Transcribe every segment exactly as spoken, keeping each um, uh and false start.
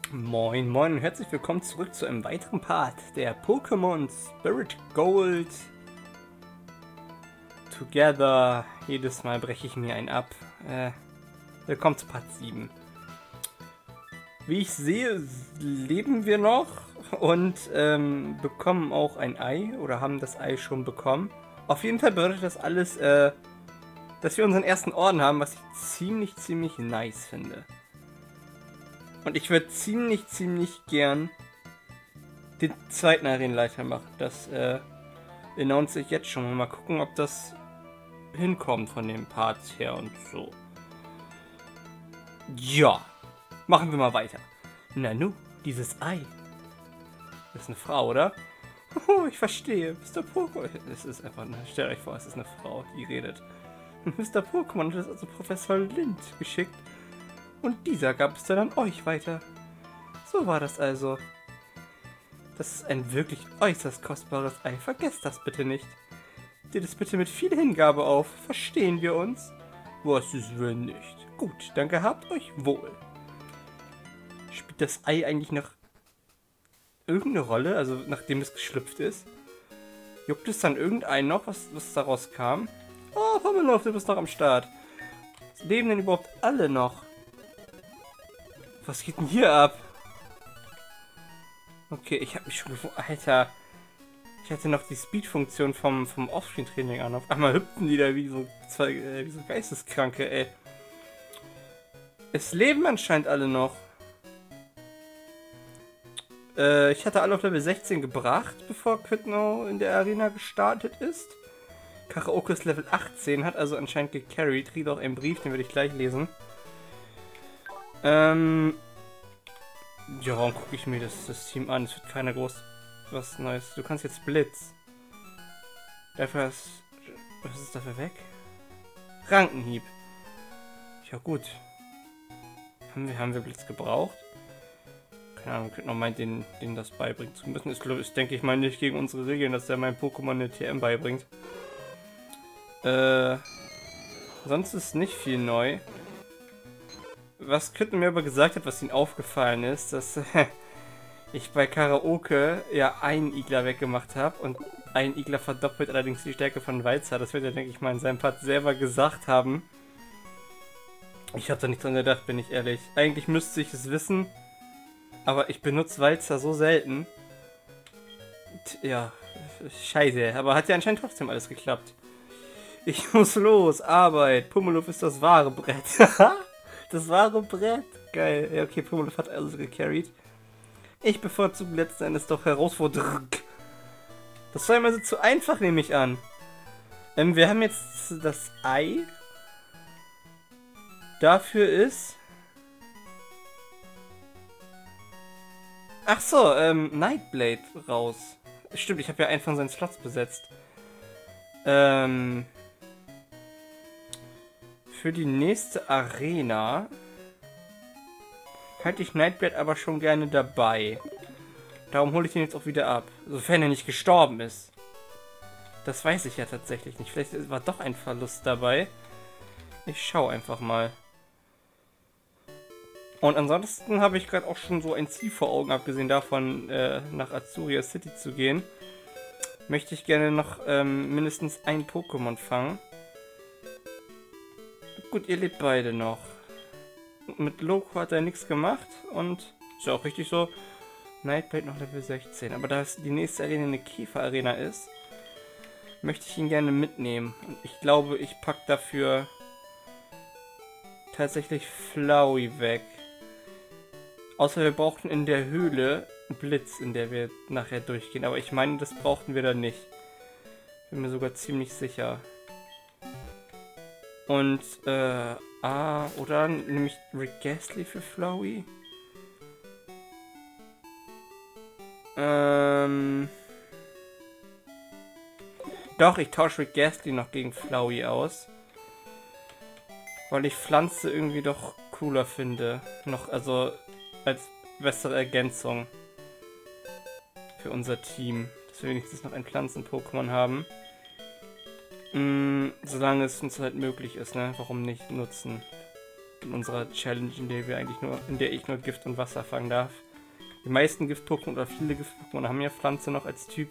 Moin moin und herzlich willkommen zurück zu einem weiteren Part der Pokémon Spirit Gold Together. Jedes Mal breche ich mir einen ab. Äh, willkommen zu Part sieben. Wie ich sehe, leben wir noch und ähm, bekommen auch ein Ei oder haben das Ei schon bekommen. Auf jeden Fall bedeutet das alles, äh, dass wir unseren ersten Orden haben, was ich ziemlich, ziemlich nice finde. Und ich würde ziemlich, ziemlich gern den zweiten Arenaleiter machen. Das äh, announce ich jetzt schon. Mal gucken, ob das hinkommt von dem Part her und so. Ja, machen wir mal weiter. Nanu, dieses Ei. Das ist eine Frau, oder? Oh, ich verstehe. Mister Pokémon. Es ist einfach eine. Stellt euch vor, es ist eine Frau, die redet. Mister Pokémon hat es also Professor Lind geschickt. Und dieser gab es dann an euch weiter. So war das also. Das ist ein wirklich äußerst kostbares Ei. Vergesst das bitte nicht. Seht es bitte mit viel Hingabe auf. Verstehen wir uns? Was ist wohl nicht? Gut, dann gehabt euch wohl. Spielt das Ei eigentlich noch irgendeine Rolle? Also nachdem es geschlüpft ist? Juckt es dann irgendeinen noch, was, was daraus kam? Oh, Pommelow, du bist noch am Start. Leben denn überhaupt alle noch? Was geht denn hier ab? Okay, ich habe mich schon gefunden. Alter. Ich hatte noch die Speed-Funktion vom, vom Offscreen-Training an. Auf einmal hüpfen die da wie so, zwei, äh, wie so Geisteskranke, ey. Es leben anscheinend alle noch. Äh, ich hatte alle auf Level sechzehn gebracht, bevor Quidno in der Arena gestartet ist. Karaoke ist Level achtzehn, hat also anscheinend gecarried. Kriegt auch einen Brief, den werde ich gleich lesen. Ähm. Ja, warum gucke ich mir das, das Team an? Es wird keiner groß was Neues. Du kannst jetzt Blitz. Dafür ist. Was ist dafür weg? Rankenhieb. Ja, gut. Haben wir, haben wir Blitz gebraucht? Keine Ahnung, könnte noch meinen, den, den das beibringen zu müssen. Ist, ist denke ich mal, nicht gegen unsere Regeln, dass der mein Pokémon eine T M beibringt. Äh. Sonst ist nicht viel neu. Was Quidno mir aber gesagt hat, was ihm aufgefallen ist, dass ich bei Karaoke ja einen Igler weggemacht habe und ein Igler verdoppelt allerdings die Stärke von Walzer. Das wird er, denke ich mal, in seinem Part selber gesagt haben. Ich habe da nicht dran gedacht, bin ich ehrlich. Eigentlich müsste ich es wissen, aber ich benutze Walzer so selten. Ja, scheiße, aber hat ja anscheinend trotzdem alles geklappt. Ich muss los, Arbeit. Pummeluff ist das wahre Brett. Das wahre Brett. Geil. Ja, okay, Pummeluff hat alles gecarried. Ich bevorzuge letzten Endes doch Herausforderung. Das war immer so zu einfach, nehme ich an. Ähm, wir haben jetzt das Ei. Dafür ist... Ach so, ähm, Nightblade raus. Stimmt, ich habe ja einen von seinen Slots besetzt. Ähm... Für die nächste Arena hätte ich Nightblade aber schon gerne dabei. Darum hole ich ihn jetzt auch wieder ab. Sofern er nicht gestorben ist. Das weiß ich ja tatsächlich nicht. Vielleicht war doch ein Verlust dabei. Ich schaue einfach mal. Und ansonsten habe ich gerade auch schon so ein Ziel vor Augen, abgesehen davon, äh, nach Azuria City zu gehen. Möchte ich gerne noch ähm, mindestens ein Pokémon fangen. Gut, ihr lebt beide noch. Mit Loco hat er nichts gemacht und ist ja auch richtig so. Nightblade noch Level sechzehn. Aber da die nächste Arena eine Käfer-Arena ist, möchte ich ihn gerne mitnehmen. Und ich glaube, ich packe dafür tatsächlich Flowey weg. Außer wir brauchten in der Höhle Blitz, in der wir nachher durchgehen. Aber ich meine, das brauchten wir dann nicht. Bin mir sogar ziemlich sicher. Und, äh, ah, oder nehme ich Rick Gastly für Flowey? Ähm. Doch, ich tausche Rick Gastly noch gegen Flowey aus. Weil ich Pflanze irgendwie doch cooler finde. Noch, also, als bessere Ergänzung. Für unser Team. Dass wir wenigstens noch ein Pflanzen-Pokémon haben. Mm, solange es uns halt möglich ist, ne? Warum nicht nutzen? In unserer Challenge, in der wir eigentlich nur, in der ich nur Gift und Wasser fangen darf. Die meisten Gift-Pokémon oder viele Gift-Pokémon haben ja Pflanze noch als Typ.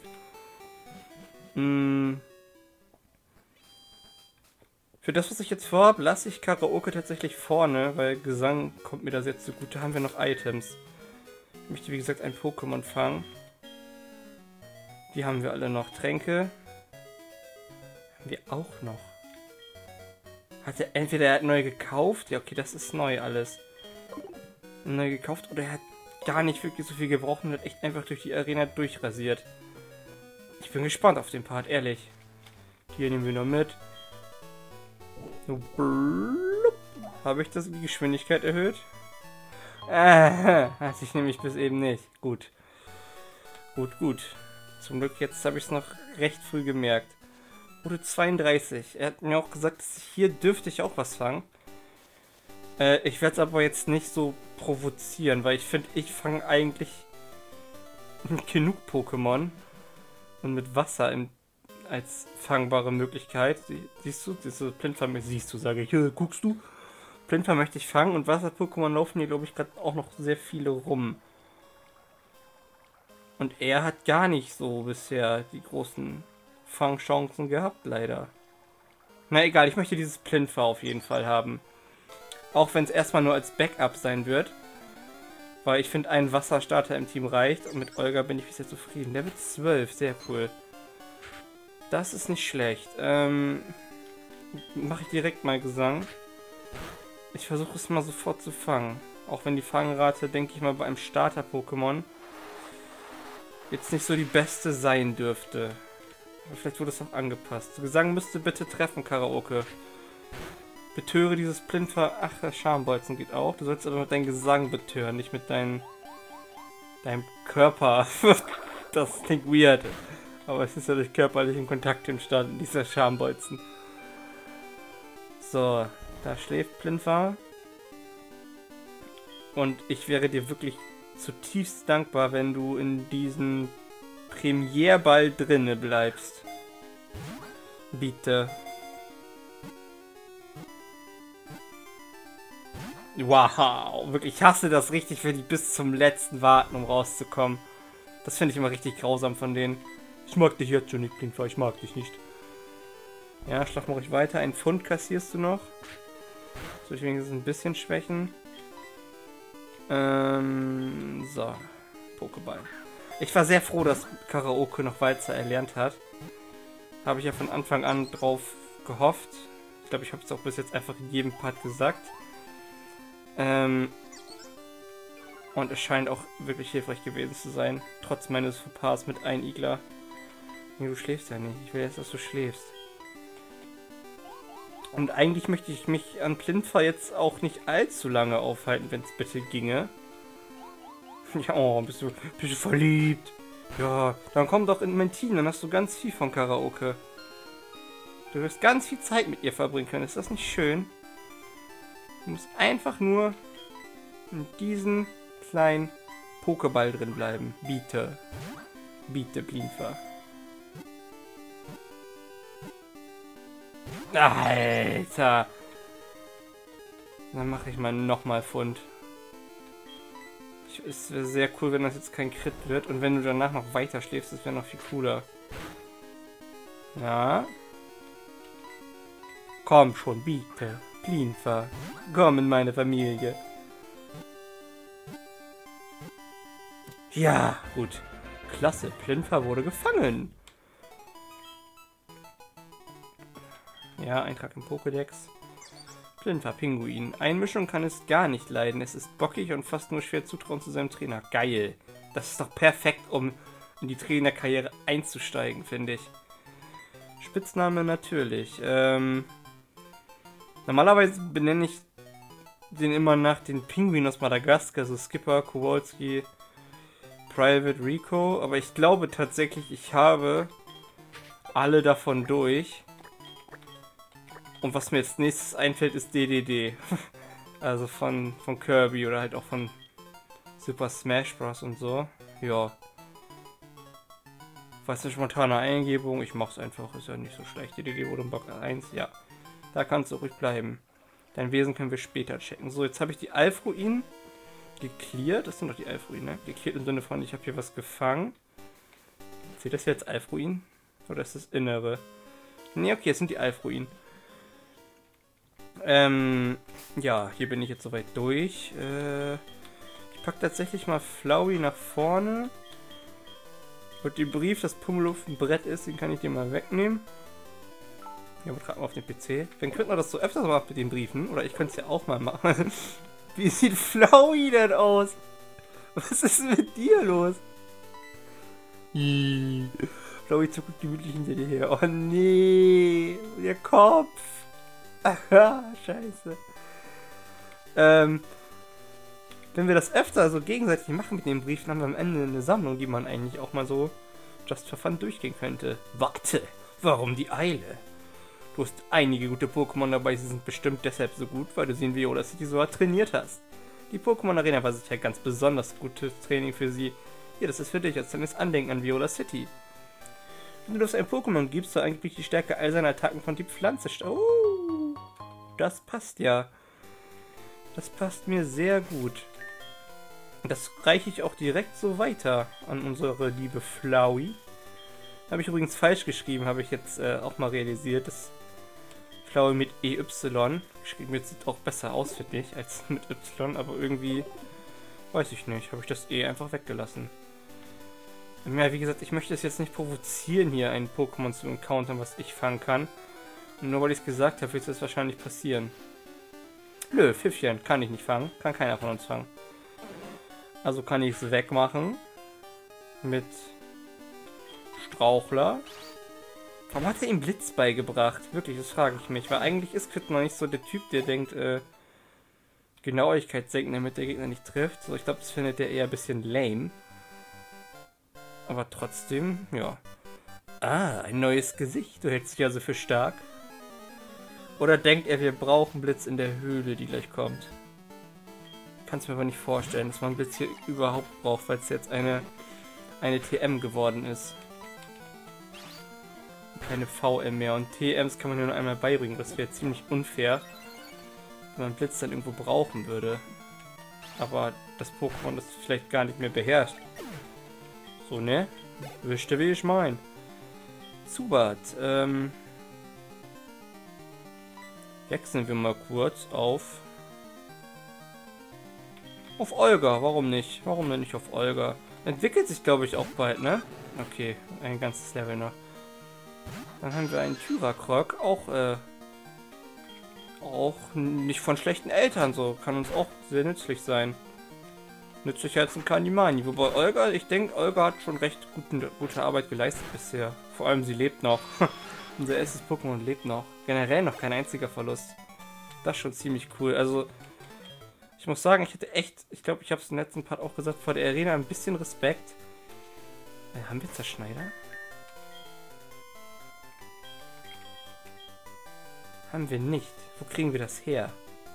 Hm. Für das, was ich jetzt vorhabe, lasse ich Karaoke tatsächlich vorne, weil Gesang kommt mir das jetzt zugute. Haben wir noch Items. Ich möchte, wie gesagt, ein Pokémon fangen. Die haben wir alle noch. Tränke. Haben wir auch noch. Hat er entweder er hat neu gekauft. Ja, okay, das ist neu alles. Neu gekauft. Oder er hat gar nicht wirklich so viel gebraucht und hat echt einfach durch die Arena durchrasiert. Ich bin gespannt auf den Part, ehrlich. Hier nehmen wir noch mit. Habe ich das die Geschwindigkeit erhöht? Äh, hatte ich nämlich bis eben nicht. Gut. Gut, gut. Zum Glück, jetzt habe ich es noch recht früh gemerkt. Route zweiunddreißig. Er hat mir auch gesagt, dass hier dürfte ich auch was fangen. Äh, ich werde es aber jetzt nicht so provozieren, weil ich finde, ich fange eigentlich genug Pokémon. Und mit Wasser im, als fangbare Möglichkeit. Sie, siehst du? Siehst du, Plinfer, siehst du, sage ich. Äh, guckst du? Plinfer möchte ich fangen und Wasser-Pokémon laufen hier, glaube ich, gerade auch noch sehr viele rum. Und er hat gar nicht so bisher die großen Fangchancen gehabt, leider. Na egal, ich möchte dieses Plinfer auf jeden Fall haben. Auch wenn es erstmal nur als Backup sein wird. Weil ich finde, ein Wasserstarter im Team reicht. Und mit Olga bin ich bisher zufrieden. Level zwölf, sehr cool. Das ist nicht schlecht. Ähm, mache ich direkt mal Gesang. Ich versuche es mal sofort zu fangen. Auch wenn die Fangrate, denke ich mal, bei einem Starter-Pokémon jetzt nicht so die beste sein dürfte. Aber vielleicht wurde es auch angepasst. Gesang müsste bitte treffen, Karaoke. Betöre dieses Plinfer. Ach, der Schambolzen geht auch. Du sollst aber mit deinem Gesang betören, nicht mit deinem, deinem Körper. Das klingt weird. Aber es ist ja durch körperlichen Kontakt entstanden, dieser Schambolzen. So, da schläft Plinfer. Und ich wäre dir wirklich zutiefst dankbar, wenn du in diesem Premierball drinne bleibst. Bitte. Wow, wirklich, ich hasse das richtig, wenn die bis zum letzten warten, um rauszukommen. Das finde ich immer richtig grausam von denen. Ich mag dich jetzt schon nicht, Plinfer, ich mag dich nicht. Ja, Schlag mache ich weiter. Ein Pfund kassierst du noch. Soll ich wenigstens ein bisschen schwächen? Ähm, so. Pokéball. Ich war sehr froh, dass Karaoke noch Walzer erlernt hat. Habe ich ja von Anfang an drauf gehofft. Ich glaube, ich habe es auch bis jetzt einfach in jedem Part gesagt. Ähm, und es scheint auch wirklich hilfreich gewesen zu sein. Trotz meines Fauxpas mit einem Igler. Nee, du schläfst ja nicht. Ich will jetzt, dass du schläfst. Und eigentlich möchte ich mich an Plinfer jetzt auch nicht allzu lange aufhalten, wenn es bitte ginge. Ja, oh, bist du, bist du verliebt? Ja, dann komm doch in mein Team, dann hast du ganz viel von Karaoke. Du wirst ganz viel Zeit mit ihr verbringen können, ist das nicht schön? Du musst einfach nur in diesem kleinen Pokéball drin bleiben. Bitte. Bitte, Plinfer. Alter. Dann mache ich mal nochmal Pfund. Ich, es wäre sehr cool, wenn das jetzt kein Crit wird. Und wenn du danach noch weiter schläfst, das wäre noch viel cooler. Ja. Komm schon, bitte. Plinfer. Komm in meine Familie. Ja, gut. Klasse, Plinfer wurde gefangen. Ja, Eintrag im Pokédex. Plinfer, Pinguin. Einmischung kann es gar nicht leiden. Es ist bockig und fast nur schwer zutrauen zu seinem Trainer. Geil. Das ist doch perfekt, um in die Trainerkarriere einzusteigen, finde ich. Spitzname natürlich. Ähm, normalerweise benenne ich den immer nach den Pinguinen aus Madagaskar, so Skipper, Kowalski, Private Rico. Aber ich glaube tatsächlich, ich habe alle davon durch. Und was mir jetzt nächstes einfällt, ist D D D. Also von, von Kirby oder halt auch von Super Smash Bros. Und so. Ja. Was eine spontane Eingebung. Ich mach's einfach. Ist ja nicht so schlecht. D D D wurde im Bock eins. Ja. Da kannst du ruhig bleiben. Dein Wesen können wir später checken. So, jetzt habe ich die Alf-Ruinen geklärt. Das sind doch die Alf-Ruinen, ne? Geklärt im Sinne von, ich habe hier was gefangen. Seht das jetzt Alf-Ruinen? Oder ist das Innere? Ne, okay, es sind die Alf-Ruinen. Ähm, ja, hier bin ich jetzt soweit durch. Äh, ich packe tatsächlich mal Flowey nach vorne. Und den Brief, das Pummeluft ein Brett ist, den kann ich dir mal wegnehmen. Ja, übertragen wir auf den P C. Dann könnten wir das so öfters machen mit den Briefen. Oder ich könnte es ja auch mal machen. Wie sieht Flowey denn aus? Was ist mit dir los? Flowey zuckt gemütlich hinter dir her. Oh nee, der Kopf. Aha, scheiße. Ähm, wenn wir das öfter so gegenseitig machen mit den Briefen, haben wir am Ende eine Sammlung, die man eigentlich auch mal so just for fun durchgehen könnte. Warte, warum die Eile? Du hast einige gute Pokémon dabei, sie sind bestimmt deshalb so gut, weil du sie in Viola City so hart trainiert hast. Die Pokémon Arena war sicher ganz besonders gutes Training für sie. Hier, das ist für dich als kleines Andenken an Viola City. Wenn du das ein Pokémon gibst, soll eigentlich die Stärke all seiner Attacken von Typ Pflanze steigen. Oh, das passt ja. Das passt mir sehr gut. Das reiche ich auch direkt so weiter an unsere liebe Flowey. Habe ich übrigens falsch geschrieben, habe ich jetzt äh, auch mal realisiert, dass Flowey mit E Y geschrieben wird, sieht auch besser aus, finde ich, als mit Y, aber irgendwie, weiß ich nicht, habe ich das E einfach weggelassen. Ja, wie gesagt, ich möchte es jetzt nicht provozieren, hier ein Pokémon zu encountern, was ich fangen kann. Und nur weil ich es gesagt habe, wird es wahrscheinlich passieren. Nö, Pfiffchen kann ich nicht fangen, kann keiner von uns fangen. Also kann ich es wegmachen mit Strauchler. Warum hat er ihm Blitz beigebracht? Wirklich, das frage ich mich. Weil eigentlich ist Crit noch nicht so der Typ, der denkt, äh, Genauigkeit senken, damit der Gegner nicht trifft. So, ich glaube, das findet er eher ein bisschen lame. Aber trotzdem, ja. Ah, ein neues Gesicht. Du hältst dich also für stark. Oder denkt er, wir brauchen Blitz in der Höhle, die gleich kommt? Kann es mir aber nicht vorstellen, dass man Blitz hier überhaupt braucht, weil es jetzt eine, eine T M geworden ist. Keine V M mehr. Und T Ms kann man nur einmal beibringen. Das wäre ziemlich unfair, wenn man Blitz dann irgendwo brauchen würde. Aber das Pokémon das vielleicht gar nicht mehr beherrscht. So, ne? Wisst ihr, wie ich mein? Zubat. Ähm, wechseln wir mal kurz auf... Auf Olga. Warum nicht? Warum denn nicht auf Olga? Entwickelt sich, glaube ich, auch bald, ne? Okay, ein ganzes Level noch. Dann haben wir einen Tyrakrok, auch, äh, auch nicht von schlechten Eltern, so, kann uns auch sehr nützlich sein. Nützlicher als ein Kanimani. Wobei Olga, ich denke, Olga hat schon recht guten, gute Arbeit geleistet bisher. Vor allem, sie lebt noch. Unser erstes Pokémon lebt noch. Generell noch kein einziger Verlust. Das ist schon ziemlich cool. Also, ich muss sagen, ich hätte echt, ich glaube, ich habe es im letzten Part auch gesagt, vor der Arena ein bisschen Respekt. Äh, haben wir Zerschneider? Haben wir nicht. Wo kriegen wir das her?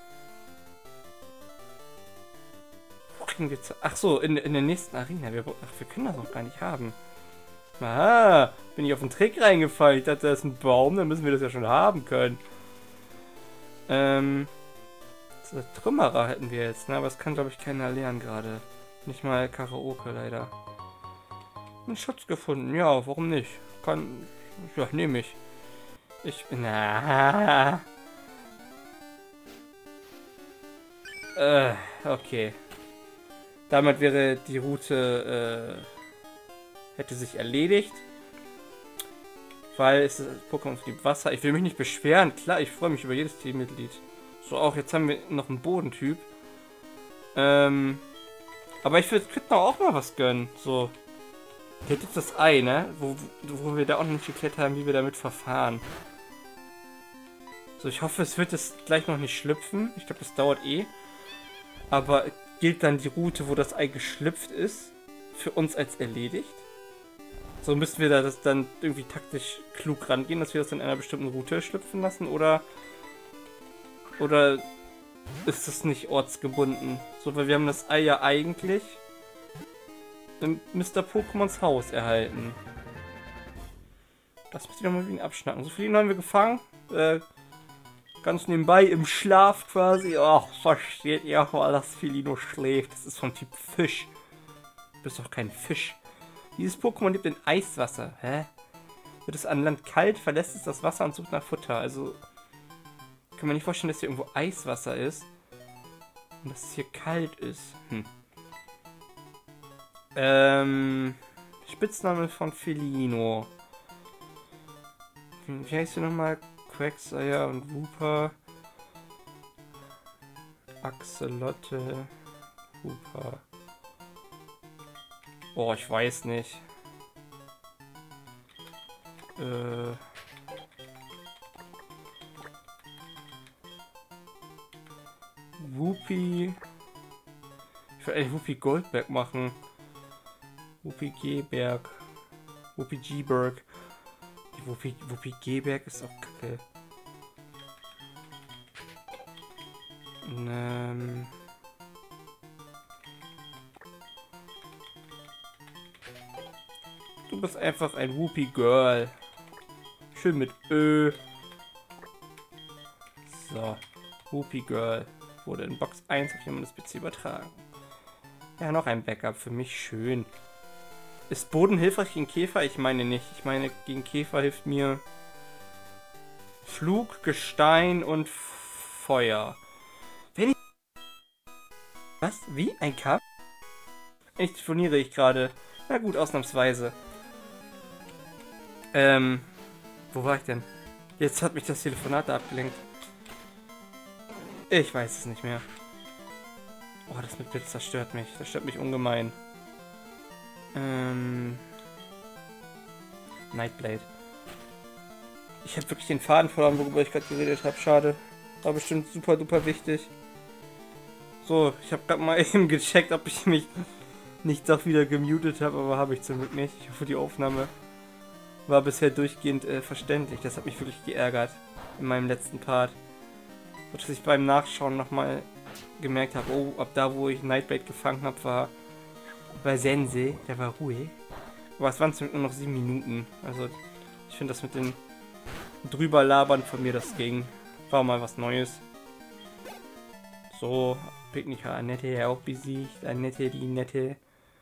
Wo kriegen wir... Ach so, in, in der nächsten Arena. Wir, ach, wir können das noch gar nicht haben. Aha, bin ich auf einen Trick reingefallen. Ich dachte, das ist ein Baum, dann müssen wir das ja schon haben können. Ähm... So, Trümmerer hätten wir jetzt, ne? Aber das kann, glaube ich, keiner lernen gerade. Nicht mal Karaoke, leider. Einen Schatz gefunden. Ja, warum nicht? Kann... Ja, nehme ich. Ich bin... Na. Äh, okay. Damit wäre die Route, äh, hätte sich erledigt. Weil es ist Pokémon für die Wasser. Ich will mich nicht beschweren. Klar, ich freue mich über jedes Teammitglied. So, auch jetzt haben wir noch einen Bodentyp. Ähm, aber ich würde Kritner auch mal was gönnen. So. Jetzt ist das Ei, ne? Wo, wo wir da auch noch nicht geklärt haben, wie wir damit verfahren. So, ich hoffe, es wird jetzt gleich noch nicht schlüpfen. Ich glaube, das dauert eh. Aber gilt dann die Route, wo das Ei geschlüpft ist, für uns als erledigt? So müssen wir da das dann irgendwie taktisch klug rangehen, dass wir das in einer bestimmten Route schlüpfen lassen? Oder, oder ist das nicht ortsgebunden? So, weil wir haben das Ei ja eigentlich in Mister Pokémons Haus erhalten. Das muss ich doch mal wieder abschnacken. So viele haben wir gefangen. Äh, Ganz nebenbei im Schlaf quasi. Ach, versteht ihr auch mal, dass Felino schläft. Das ist von Typ Fisch. Du bist doch kein Fisch. Dieses Pokémon lebt in Eiswasser. Hä? Wird es an Land kalt, verlässt es das Wasser und sucht nach Futter. Also kann man nicht vorstellen, dass hier irgendwo Eiswasser ist. Und dass es hier kalt ist. Hm. Ähm... Spitzname von Felino. Wie heißt du nochmal? Quagsire und Wooper. Axolotte. Wooper. Oh, ich weiß nicht. Äh. Whoopi. Ich will eigentlich Whoopi Goldberg machen. Whoopi G-Berg. Whoopi G-Berg. Whoopi, Whoopi G-Berg ist auch kacke. Ähm. Du bist einfach ein Whoopi Girl. Schön mit Ö. So. Whoopi Girl. Wurde in Box eins auf jemandes P C übertragen. Ja, noch ein Backup für mich. Schön. Ist Boden hilfreich gegen Käfer? Ich meine nicht. Ich meine, gegen Käfer hilft mir Flug, Gestein und Feuer. Wenn ich... Was? Wie? Ein Kampf? Ich telefoniere ich gerade. Na gut, ausnahmsweise. Ähm... Wo war ich denn? Jetzt hat mich das Telefonat da abgelenkt. Ich weiß es nicht mehr. Oh, das mit Blitz, das stört mich. Das stört mich ungemein. Ähm... Nightblade. Ich habe wirklich den Faden verloren, worüber ich gerade geredet habe. Schade. War bestimmt super duper wichtig. So, ich habe gerade mal eben gecheckt, ob ich mich nicht doch wieder gemutet habe, aber habe ich zum Glück nicht. Ich hoffe, die Aufnahme war bisher durchgehend äh, verständlich. Das hat mich wirklich geärgert in meinem letzten Part. So, dass ich beim Nachschauen nochmal gemerkt habe, oh, ab da, wo ich Nightblade gefangen habe, war, war Sense, der war ruhig. Aber es waren nur noch sieben Minuten. Also, ich finde das mit den drüber labern von mir, das ging. War mal was Neues. So, Picknicker Annette auch besiegt. Annette, die nette.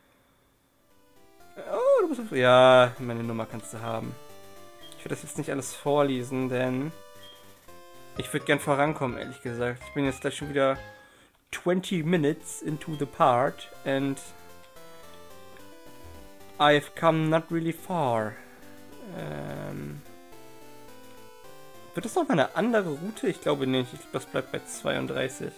Oh, du bist auf... Ja, meine Nummer kannst du haben. Ich werde das jetzt nicht alles vorlesen, denn ich würde gern vorankommen, ehrlich gesagt. Ich bin jetzt gleich schon wieder twenty minutes into the part and I've come not really far. Ähm... Wird das noch mal eine andere Route? Ich glaube nicht. Ich glaube, das bleibt bei zweiunddreißig.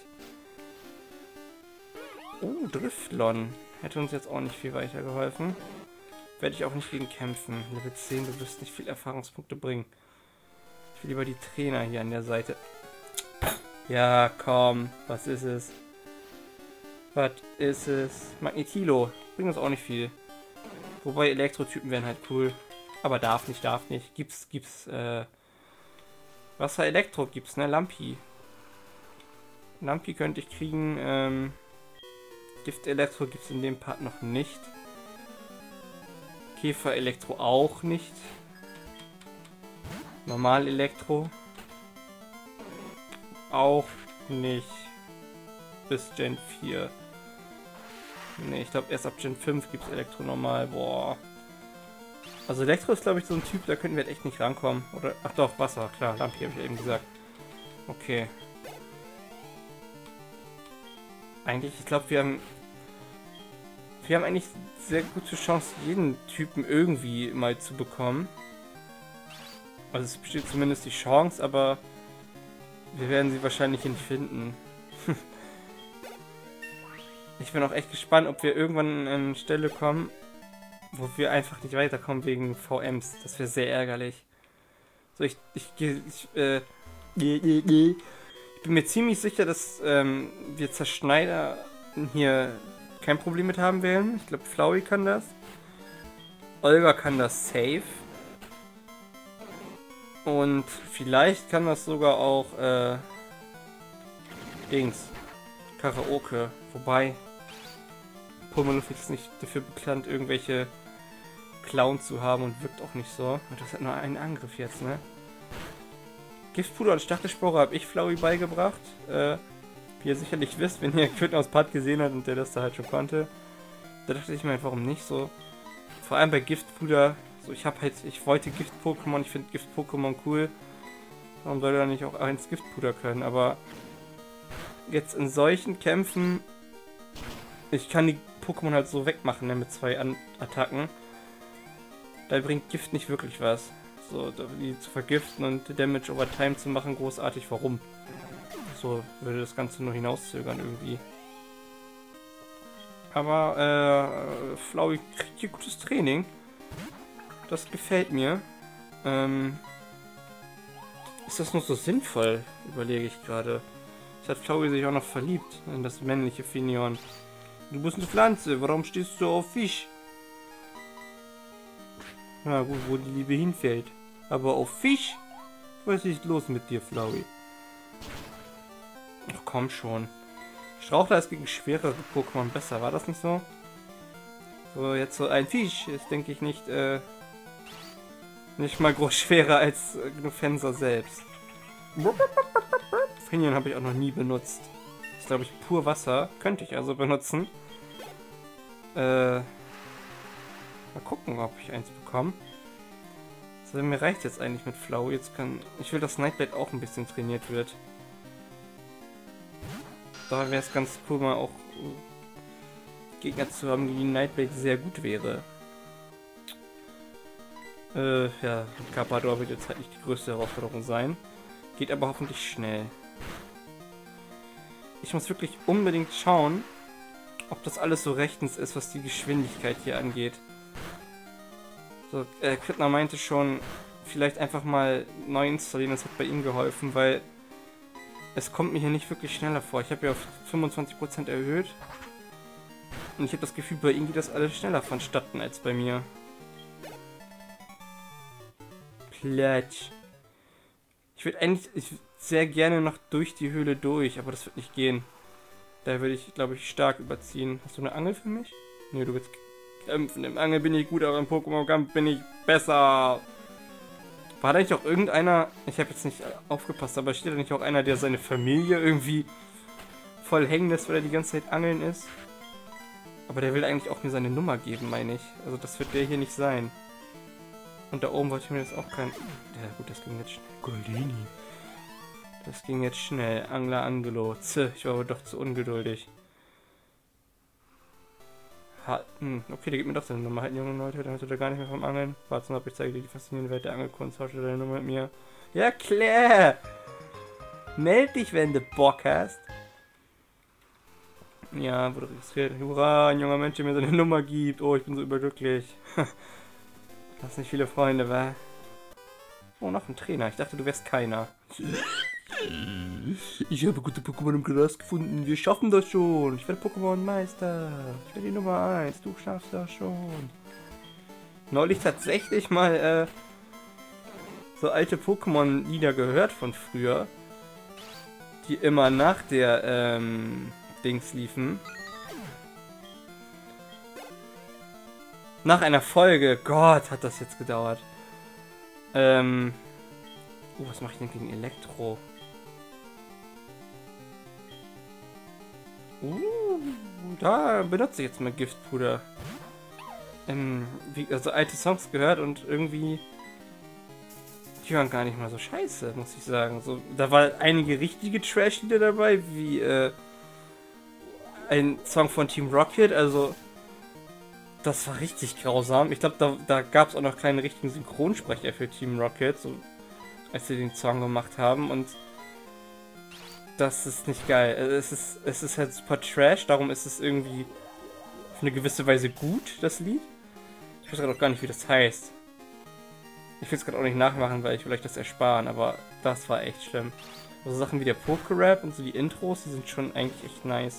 Oh, Driftlon. Hätte uns jetzt auch nicht viel weitergeholfen. Werde ich auch nicht gegen kämpfen. Level zehn, du wirst nicht viel Erfahrungspunkte bringen. Ich will lieber die Trainer hier an der Seite. Ja, komm. Was ist es? Was ist es? Magnetilo. Bringt uns auch nicht viel. Wobei Elektrotypen wären halt cool. Aber darf nicht, darf nicht. Gibt's, gibt's, äh... Wasser Elektro gibt's, ne? Lampi. Lampi könnte ich kriegen, ähm... Gift Elektro gibt's in dem Part noch nicht. Käfer Elektro auch nicht. Normal Elektro auch nicht. Bis Gen vier. Ne, ich glaube erst ab Gen fünf gibt's Elektro normal. Boah. Also Elektro ist glaube ich so ein Typ, da könnten wir echt nicht rankommen. Oder, ach doch, Wasser, klar, Lampi habe ich eben gesagt. Okay. Eigentlich, ich glaube wir haben... Wir haben eigentlich sehr gute Chance, jeden Typen irgendwie mal zu bekommen. Also es besteht zumindest die Chance, aber wir werden sie wahrscheinlich nicht finden. Ich bin auch echt gespannt, ob wir irgendwann an eine Stelle kommen, wo wir einfach nicht weiterkommen wegen V Ms. Das wäre sehr ärgerlich. So, ich, ich, ich, äh, ich bin mir ziemlich sicher, dass ähm, wir Zerschneider hier kein Problem mit haben werden. Ich glaube, Flowey kann das. Olga kann das safe. Und vielleicht kann das sogar auch, äh, Dings. Karaoke. Wobei, Pulmonofix ist nicht dafür bekannt, irgendwelche Clowns zu haben und wirkt auch nicht so. Und das hat nur einen Angriff jetzt, ne? Giftpuder und Stachelspore habe ich Flowey beigebracht. Äh, wie ihr sicherlich wisst, wenn ihr Quitten aus Part gesehen habt und der das da halt schon konnte. Da dachte ich mir, warum nicht so. Vor allem bei Giftpuder. So, ich habe halt, ich wollte Gift-Pokémon, ich finde Gift-Pokémon cool. Warum soll er nicht auch eins Giftpuder können? Aber jetzt in solchen Kämpfen, ich kann die Pokémon halt so wegmachen, ne, mit zwei An Attacken. Da bringt Gift nicht wirklich was. So, die zu vergiften und Damage over Time zu machen, großartig, warum? So würde das Ganze nur hinauszögern irgendwie. Aber äh, Flowey kriegt hier gutes Training. Das gefällt mir. Ähm, ist das noch so sinnvoll, überlege ich gerade. Jetzt hat Flowey sich auch noch verliebt in das männliche Finneon. Du bist eine Pflanze, warum stehst du auf Fisch? Na gut, wo die Liebe hinfällt. Aber auf Fisch? Was ist los mit dir, Flowey? Ach komm schon. Strauchler ist gegen schwerere Pokémon besser, war das nicht so? So, jetzt so ein Fisch ist, denke ich, nicht, äh, nicht mal groß schwerer als äh, Gnufensa selbst. Finneon habe ich auch noch nie benutzt. Das ist, glaube ich, pur Wasser. Könnte ich also benutzen. Äh, mal gucken, ob ich eins bekomme. So, mir reicht jetzt eigentlich mit Flowey. Jetzt kann, ich will, dass Nightblade auch ein bisschen trainiert wird. Da wäre es ganz cool, mal auch Gegner zu haben, die Nightblade sehr gut wäre. Äh, ja, Carpador wird jetzt halt nicht die größte Herausforderung sein. Geht aber hoffentlich schnell. Ich muss wirklich unbedingt schauen, ob das alles so rechtens ist, was die Geschwindigkeit hier angeht. So, äh, Quitner meinte schon, vielleicht einfach mal neu installieren, das hat bei ihm geholfen, weil es kommt mir hier nicht wirklich schneller vor. Ich habe ja auf fünfundzwanzig Prozent erhöht. Und ich habe das Gefühl, bei ihm geht das alles schneller vonstatten als bei mir. Platsch. Ich würde eigentlich ich würd sehr gerne noch durch die Höhle durch, aber das wird nicht gehen. Da würde ich, glaube ich, stark überziehen. Hast du eine Angel für mich? Nee, du willst kämpfen. Im Angel bin ich gut, aber im Pokémon-Kampf bin ich besser. War da nicht auch irgendeiner, ich habe jetzt nicht aufgepasst, aber steht da nicht auch einer, der seine Familie irgendwie voll hängen lässt, weil er die ganze Zeit angeln ist? Aber der will eigentlich auch mir seine Nummer geben, meine ich. Also das wird der hier nicht sein. Und da oben wollte ich mir jetzt auch kein... Ja gut, das ging jetzt schnell. Goldini. Das ging jetzt schnell. Angler Angelo. Zäh, ich war aber doch zu ungeduldig. Ha, hm, okay, der gibt mir doch seine Nummer. Halt, junge Leute, dann hast du da gar nicht mehr vom Angeln. Warte mal, ob ich zeige dir die faszinierende Welt der Angelkunst. Tausche deine Nummer mit mir. Ja, klar! Meld dich, wenn du Bock hast. Ja, wurde registriert. Hurra, ein junger Mensch, der mir seine Nummer gibt. Oh, ich bin so überglücklich. Hast nicht viele Freunde, wa? Oh, noch ein Trainer. Ich dachte, du wärst keiner. Ich habe gute Pokémon im Gras gefunden. Wir schaffen das schon. Ich werde Pokémon-Meister. Ich werde die Nummer eins. Du schaffst das schon. Neulich tatsächlich mal äh, so alte Pokémon-Lieder gehört von früher. Die immer nach der ähm, Dings liefen. Nach einer Folge. Gott, hat das jetzt gedauert. Ähm. Oh, was mache ich denn gegen Elektro? Uh, da benutze ich jetzt mal Giftpuder. Ähm, wie, also alte Songs gehört und irgendwie... Die waren gar nicht mal so scheiße, muss ich sagen. So, da war einige richtige Trash-Lieder dabei, wie äh, ein Song von Team Rocket, also... Das war richtig grausam. Ich glaube, da, da gab es auch noch keinen richtigen Synchronsprecher für Team Rocket, so, als sie den Song gemacht haben. Und das ist nicht geil. Es ist, es ist halt super Trash, darum ist es irgendwie auf eine gewisse Weise gut, das Lied. Ich weiß gerade auch gar nicht, wie das heißt. Ich will es gerade auch nicht nachmachen, weil ich will euch das ersparen, aber das war echt schlimm. Also Sachen wie der Poké-Rap und so die Intros, die sind schon eigentlich echt nice.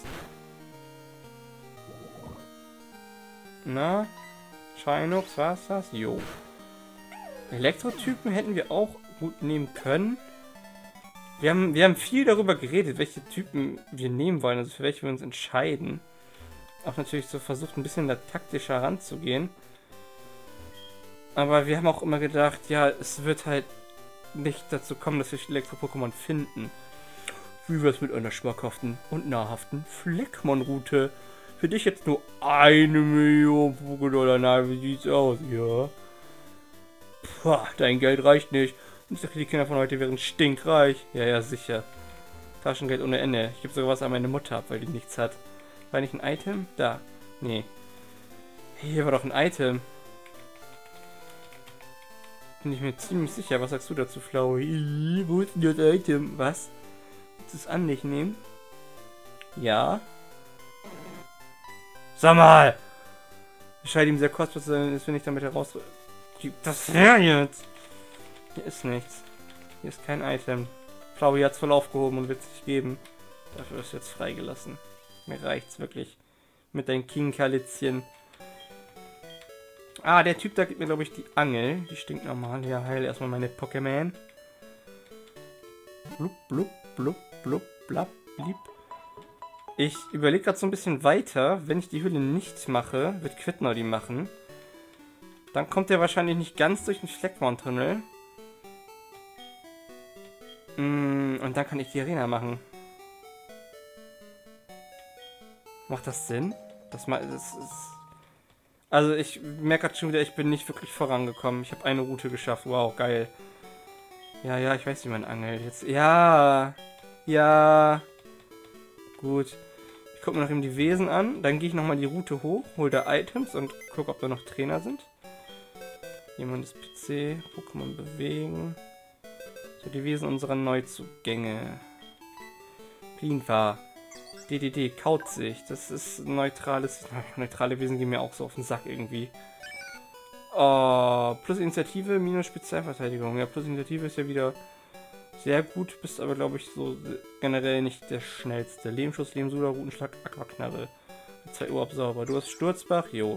Na, Shinox, was das? Jo. Elektrotypen hätten wir auch gut nehmen können. Wir haben, wir haben viel darüber geredet, welche Typen wir nehmen wollen, also für welche wir uns entscheiden. Auch natürlich so versucht, ein bisschen da taktischer ranzugehen. Aber wir haben auch immer gedacht, ja, es wird halt nicht dazu kommen, dass wir Elektro-Pokémon finden. Wie wär's mit einer schmackhaften und nahrhaften Fleckmon-Route? Für dich jetzt nur eine Million Pokédollar. Na, wie sieht's aus? Ja. Puh, dein Geld reicht nicht. Ich dachte, die Kinder von heute wären stinkreich. Ja, ja, sicher. Taschengeld ohne Ende. Ich gebe sogar was an meine Mutter ab, weil die nichts hat. War nicht ein Item? Da. Nee. Hey, hier war doch ein Item. Bin ich mir ziemlich sicher. Was sagst du dazu, Flowey? Wo ist denn das Item? Was? Willst du es an dich nehmen? Ja. Sag mal! Es scheint ihm sehr kostbar zu sein, ist, wenn ich damit heraus... Das her jetzt! Hier ist nichts. Hier ist kein Item. Flowey hat es voll aufgehoben und wird es nicht geben. Dafür ist jetzt freigelassen. Mir reicht's wirklich. Mit deinen King-Kalitzchen. Ah, der Typ da gibt mir, glaube ich, die Angel. Die stinkt normal. Ja, heil erstmal meine Pokémon. Blub, blub, blub, blub, blab, blieb. Ich überlege gerade so ein bisschen weiter. Wenn ich die Höhle nicht mache, wird Quidnor die machen. Dann kommt er wahrscheinlich nicht ganz durch den Fleckmon-Tunnel. Mm, und dann kann ich die Arena machen. Macht das Sinn? Das mal, das ist... Also ich merke gerade schon wieder, ich bin nicht wirklich vorangekommen. Ich habe eine Route geschafft. Wow, geil. Ja, ja, ich weiß, wie man angelt. Jetzt, ja, ja. Gut. Ich gucke mir noch eben die Wesen an. Dann gehe ich nochmal die Route hoch, hole da Items und gucke, ob da noch Trainer sind. Jemand ist P C. Pokémon bewegen. So, die Wesen unserer Neuzugänge. Plinfa. D D D, kaut sich. Das ist ein neutrales... Neutrale Wesen gehen mir auch so auf den Sack irgendwie. Oh, plus Initiative, minus Spezialverteidigung. Ja, plus Initiative ist ja wieder sehr gut. Bist aber, glaube ich, so generell nicht der schnellste. Lebensschuss, Lebensruder, Rutenschlag, Aquaknarre. zwei Uhr Absauber. Du hast Sturzbach, jo.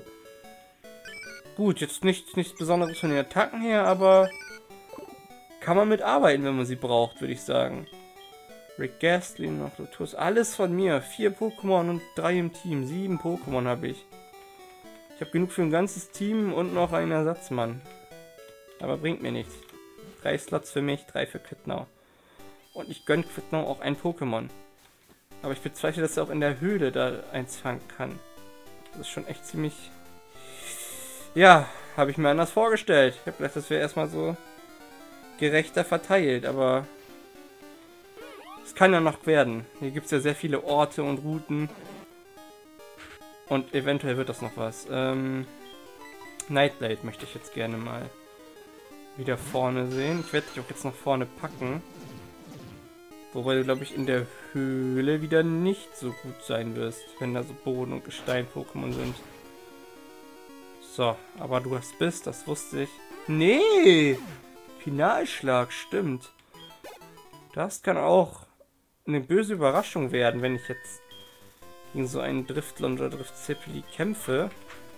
Gut, jetzt nichts, nichts Besonderes von den Attacken her, aber kann man mitarbeiten, wenn man sie braucht, würde ich sagen. Rick Gastly, noch du tust alles von mir. Vier Pokémon und drei im Team. Sieben Pokémon habe ich. Ich habe genug für ein ganzes Team und noch einen Ersatzmann. Aber bringt mir nichts. Drei Slots für mich, drei für Quidnor. Und ich gönne Quidnor auch ein Pokémon. Aber ich bezweifle, dass er auch in der Höhle da eins fangen kann. Das ist schon echt ziemlich... Ja, habe ich mir anders vorgestellt. Ich habe gedacht, das wäre erstmal so gerechter verteilt, aber... Es kann ja noch werden. Hier gibt es ja sehr viele Orte und Routen. Und eventuell wird das noch was. Ähm, Nightblade möchte ich jetzt gerne mal wieder vorne sehen. Ich werde dich auch jetzt noch vorne packen. Wobei du, glaube ich, in der Höhle wieder nicht so gut sein wirst, wenn da so Boden- und Gestein-Pokémon sind. So, aber du hast bist, das wusste ich. Nee! Finalschlag, stimmt. Das kann auch eine böse Überraschung werden, wenn ich jetzt gegen so einen Driftlon oder Driftzeppeli kämpfe.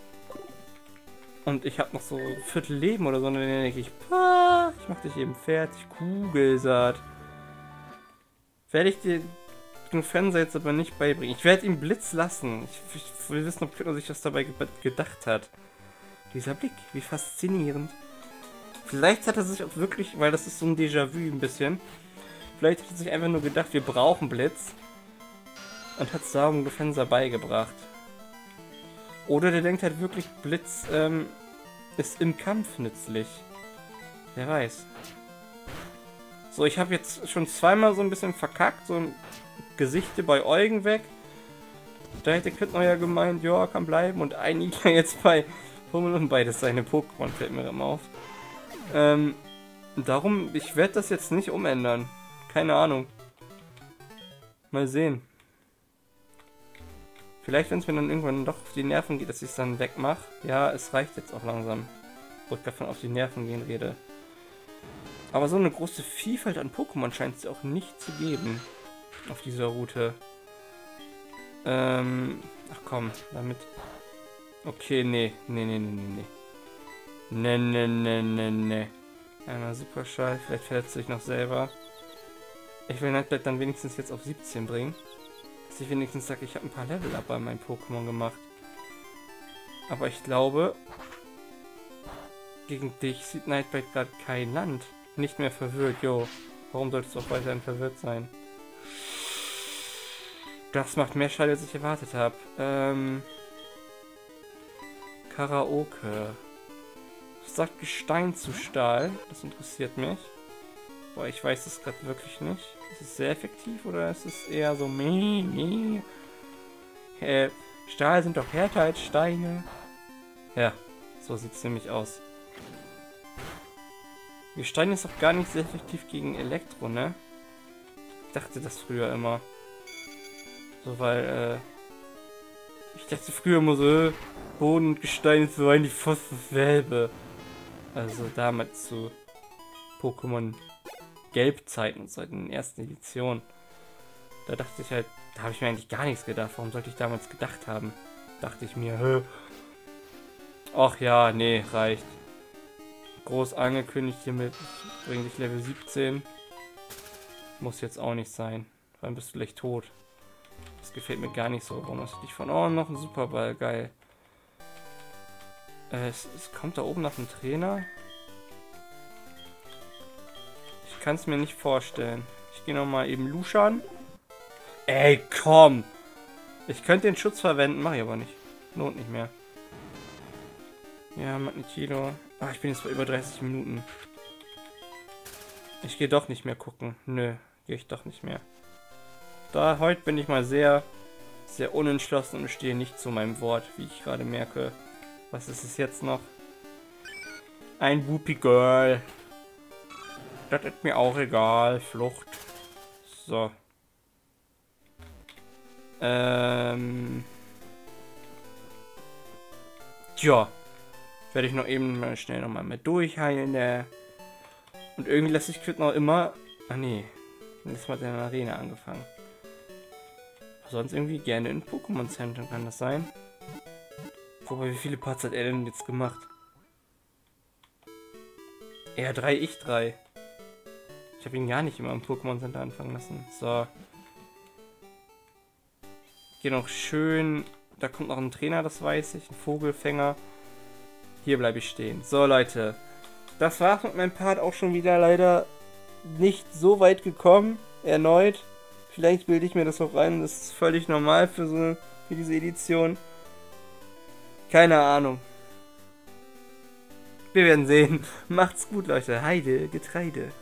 Und ich habe noch so ein Viertel Leben oder so, und dann denke ich, Pah, ich mach dich eben fertig, Kugelsaat. Werde ich dir den Fernseher jetzt aber nicht beibringen. Ich werde ihm Blitz lassen. Ich, ich will wissen, ob Quidnor sich das dabei ge gedacht hat. Dieser Blick, wie faszinierend. Vielleicht hat er sich auch wirklich, weil das ist so ein Déjà-vu ein bisschen, vielleicht hat er sich einfach nur gedacht, wir brauchen Blitz. Und hat es darum Glufenser beigebracht. Oder der denkt halt wirklich, Blitz ähm, ist im Kampf nützlich. Wer weiß. So, ich habe jetzt schon zweimal so ein bisschen verkackt. So ein Gesichte bei Eugen weg. Da hätte Quidnor ja gemeint, ja, kann bleiben. Und ein Igler jetzt bei Hummel und beides seine Pokémon, fällt mir immer auf. Ähm, darum, ich werde das jetzt nicht umändern. Keine Ahnung. Mal sehen. Vielleicht, wenn es mir dann irgendwann doch auf die Nerven geht, dass ich es dann wegmache. Ja, es reicht jetzt auch langsam. Wo ich davon auf die Nerven gehen rede. Aber so eine große Vielfalt an Pokémon scheint es auch nicht zu geben. Auf dieser Route. Ähm, ach komm, damit... Okay, nee, nee, nee, nee, nee, nee. Nee, nee, nee, nee, nee. Einmal Superschall, vielleicht verletzt sich noch selber. Ich will Nightblade dann wenigstens jetzt auf siebzehn bringen. Dass ich wenigstens sage, ich habe ein paar Level-Up bei meinem Pokémon gemacht. Aber ich glaube, gegen dich sieht Nightblade gerade kein Land. nicht mehr verwirrt. Jo, warum solltest du auch weiterhin verwirrt sein? Das macht mehr Schall, als ich erwartet habe. Ähm... Karaoke. Was sagt Gestein zu Stahl? Das interessiert mich. Boah, ich weiß es gerade wirklich nicht. Ist es sehr effektiv oder ist es eher so meh, meh? Äh, Stahl sind doch härter als Steine. Ja, so sieht es nämlich aus. Gestein ist auch gar nicht sehr effektiv gegen Elektro, ne? Ich dachte das früher immer. So, weil, äh... ich dachte früher immer so, äh, Boden und Gestein ist so eigentlich fast dasselbe. Also damals zu Pokémon Gelbzeiten und so in den ersten Editionen. Da dachte ich halt, da habe ich mir eigentlich gar nichts gedacht. Warum sollte ich damals gedacht haben? Dachte ich mir, hä? Ach ja, nee, reicht. Groß angekündigt hiermit, ich bring dich Level siebzehn. Muss jetzt auch nicht sein. Dann bist du gleich tot. Das gefällt mir gar nicht so. Warum hast du dich von... Oh, noch ein Superball, geil. Äh, es, es kommt da oben nach dem Trainer. Ich kann es mir nicht vorstellen. Ich gehe nochmal eben luschern. Ey, komm! Ich könnte den Schutz verwenden, mache ich aber nicht. Lohnt nicht mehr. Ja, Magnetilo. Ach, ich bin jetzt bei über dreißig Minuten. Ich gehe doch nicht mehr gucken. Nö, gehe ich doch nicht mehr. Da, heute bin ich mal sehr, sehr unentschlossen und stehe nicht zu meinem Wort, wie ich gerade merke. Was ist es jetzt noch? Ein Whoopi Girl. Das ist mir auch egal. Flucht. So. Ähm. Tja. Werde ich noch eben mal schnell nochmal mit durchheilen. Der. Und irgendwie lasse ich Quid noch immer. Ach nee. Das hat in der Arena angefangen. Sonst irgendwie gerne in Pokémon Center, kann das sein? Wobei, wie viele Parts hat er denn jetzt gemacht? Er drei, ich drei. Ich habe ihn gar nicht immer im Pokémon Center anfangen lassen. So. Hier noch schön. Da kommt noch ein Trainer, das weiß ich. Ein Vogelfänger. Hier bleibe ich stehen. So, Leute. Das war's mit meinem Part auch schon wieder leider nicht so weit gekommen. Erneut. Vielleicht bilde ich mir das auch rein. Das ist völlig normal für so für diese Edition. Keine Ahnung. Wir werden sehen. Macht's gut, Leute. Heide, Getreide.